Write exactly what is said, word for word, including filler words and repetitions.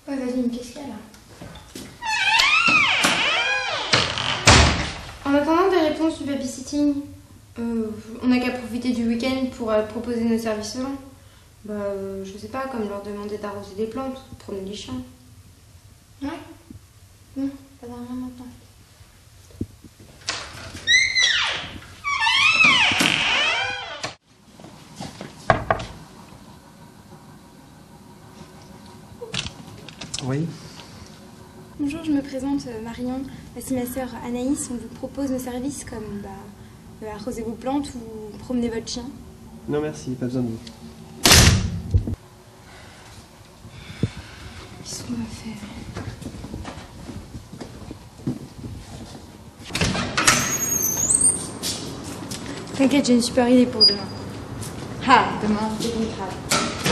Ouais, vas-y, qu'est-ce qu'il y a là? En attendant des réponses du babysitting, euh, on n'a qu'à profiter du week-end pour euh, proposer nos services aux gens. Bah, euh, je sais pas, comme leur demander d'arroser des plantes, promener les chiens. Ouais. Non, pas vraiment maintenant. Oui. Bonjour, je me présente euh, Marion. Voici ma sœur Anaïs. On vous propose nos services comme bah, euh, arroser vos plantes ou promener votre chien. Non merci, pas besoin de vous. Qu'est-ce qu'on va faire? T'inquiète, j'ai une super idée pour demain. Ah, demain, c'est une crade.